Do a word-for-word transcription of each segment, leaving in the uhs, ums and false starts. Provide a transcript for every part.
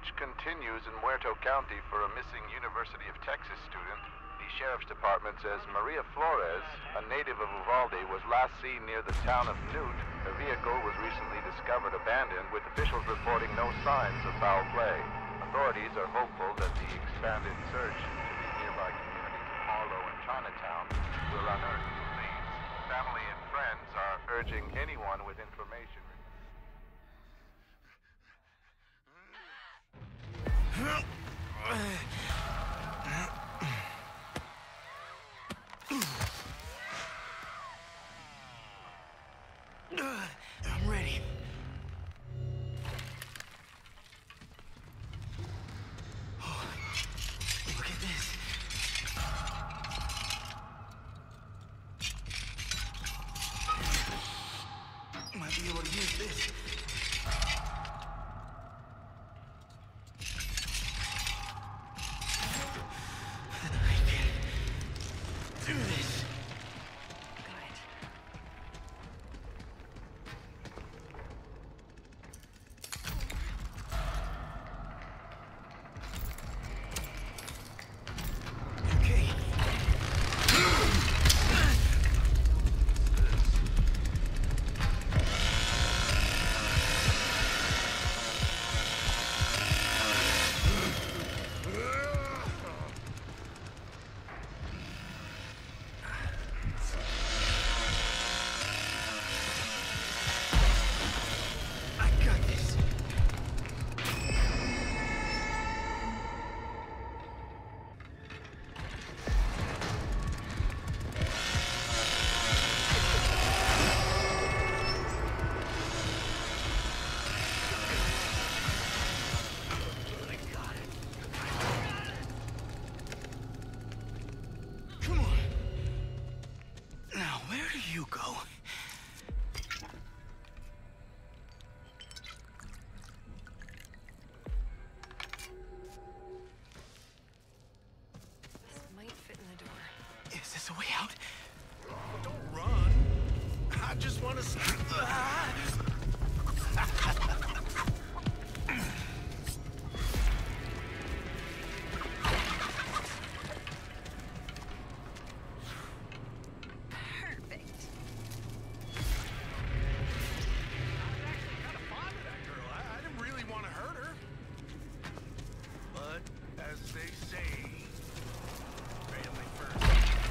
search continues in Muerto County for a missing University of Texas student. The Sheriff's Department says Maria Flores, a native of Uvalde, was last seen near the town of Newt. Her vehicle was recently discovered abandoned, with officials reporting no signs of foul play. Authorities are hopeful that the expanded search to the nearby communities of Harlow and Chinatown will unearth new leads. Family and friends are urging anyone with information. I'm ready. Oh, look at this. Might be able to use this. Do this. Got it. Okay. I got this. I got it. Come on. Now, where do you go? This might fit in the door. Is this a way out? Don't run. I just want to. Perfect. Kind of fond of that girl. I, I didn't really want to hurt her. But as they say, family first.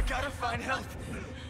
gotta find help.